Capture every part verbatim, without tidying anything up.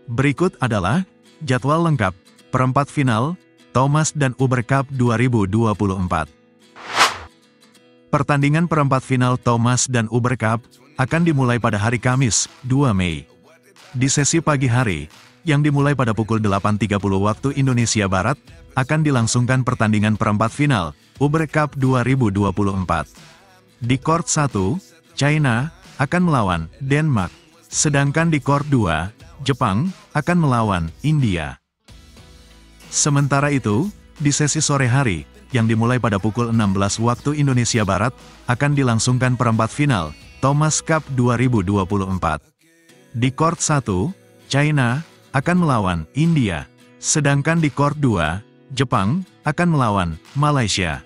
Berikut adalah jadwal lengkap perempat final Thomas dan Uber Cup dua ribu dua puluh empat. Pertandingan perempat final Thomas dan Uber Cup akan dimulai pada hari Kamis, dua Mei. Di sesi pagi hari, yang dimulai pada pukul delapan tiga puluh waktu Indonesia Barat, akan dilangsungkan pertandingan perempat final Uber Cup dua ribu dua puluh empat. Di court satu, China akan melawan Denmark, sedangkan di court dua, Jepang akan melawan India. Sementara itu, di sesi sore hari, yang dimulai pada pukul enam belas waktu Indonesia Barat, akan dilangsungkan perempat final Thomas Cup dua ribu dua puluh empat. Di court satu, China akan melawan India, sedangkan di court dua, Jepang akan melawan Malaysia.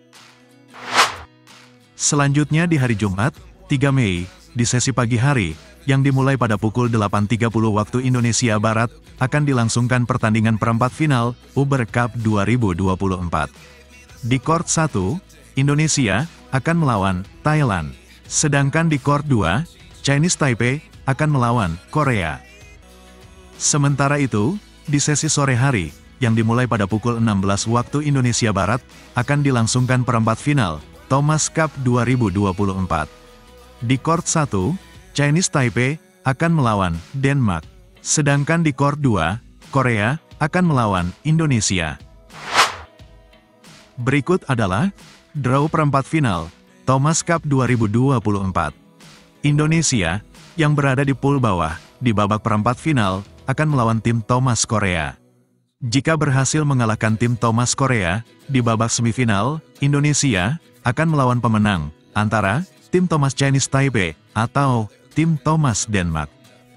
Selanjutnya di hari Jumat, tiga Mei, di sesi pagi hari, yang dimulai pada pukul delapan tiga puluh waktu Indonesia Barat, akan dilangsungkan pertandingan perempat final Uber Cup dua ribu dua puluh empat. Di court satu, Indonesia akan melawan Thailand, sedangkan di court dua, Chinese Taipei akan melawan Korea. Sementara itu, di sesi sore hari, yang dimulai pada pukul enam belas waktu Indonesia Barat, akan dilangsungkan perempat final Thomas Cup dua ribu dua puluh empat. Di court satu, Chinese Taipei akan melawan Denmark, sedangkan di court dua, Korea akan melawan Indonesia. Berikut adalah draw perempat final Thomas Cup dua ribu dua puluh empat. Indonesia, yang berada di pool bawah, di babak perempat final, akan melawan tim Thomas Korea. Jika berhasil mengalahkan tim Thomas Korea, di babak semifinal, Indonesia akan melawan pemenang, antara tim Thomas Chinese Taipei atau tim Thomas Denmark.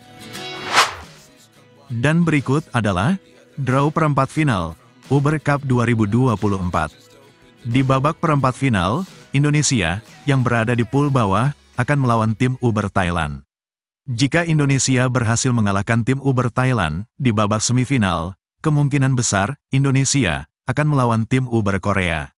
Dan berikut adalah draw perempat final Uber Cup dua ribu dua puluh empat. Di babak perempat final, Indonesia, yang berada di pool bawah, akan melawan tim Uber Thailand. Jika Indonesia berhasil mengalahkan tim Uber Thailand di babak semifinal, kemungkinan besar Indonesia akan melawan tim Uber Korea.